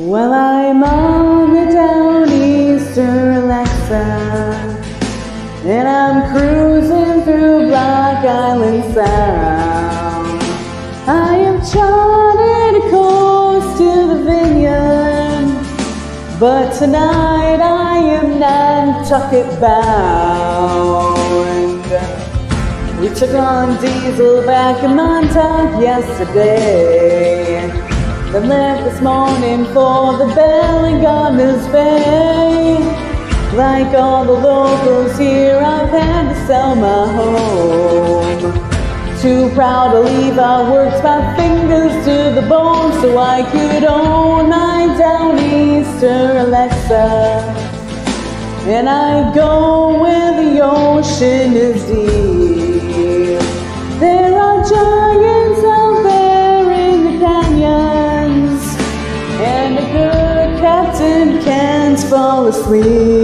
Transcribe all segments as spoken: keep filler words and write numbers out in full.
Well, I'm on the Downeaster Alexa, and I'm cruising through Block Island Sound. I have charted a course to the Vineyard, but tonight I am Nantucket bound. We took on diesel back in Montauk yesterday, then left this morning for the Bellingham Bay. Like all the locals here, I've had to sell my home. Too proud to leave, I worked my fingers to the bone so I could own my Downeaster Alexa. And I go where the ocean is deep. There are giants out there in the canyons, and a good captain can't fall asleep.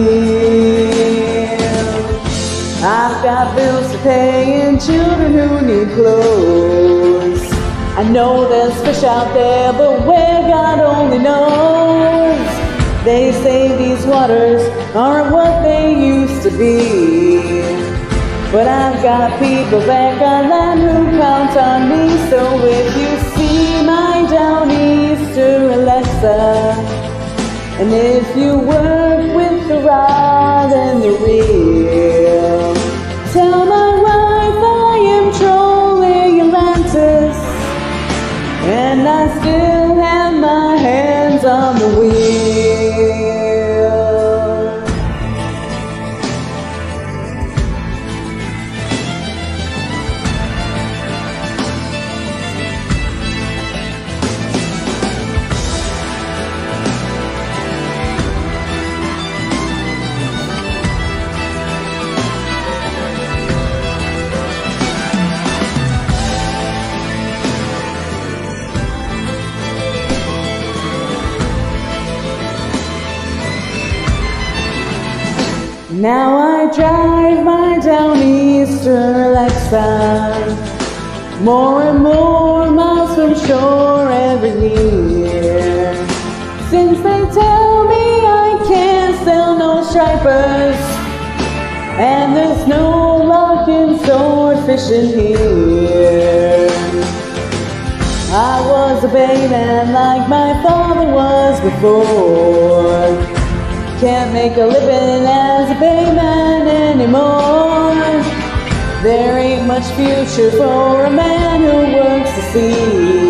I've got bills to pay and children who need clothes. I know there's fish out there, but where God only knows. They say these waters aren't what they used to be, but I've got people back on land who count on me. So if you see my Downeaster Alexa, and if you work with the rod and the reel, tell my wife I am trolling Atlantis, and I still have my hands on the wheel. Now I drive my Downeaster Alexa more and more miles from shore every year. Since they tell me I can't sell no stripers, and there's no luck in sword fishing here. I was a bayman like my father was before. Can't make a living as a bayman anymore. There ain't much future for a man who works the sea.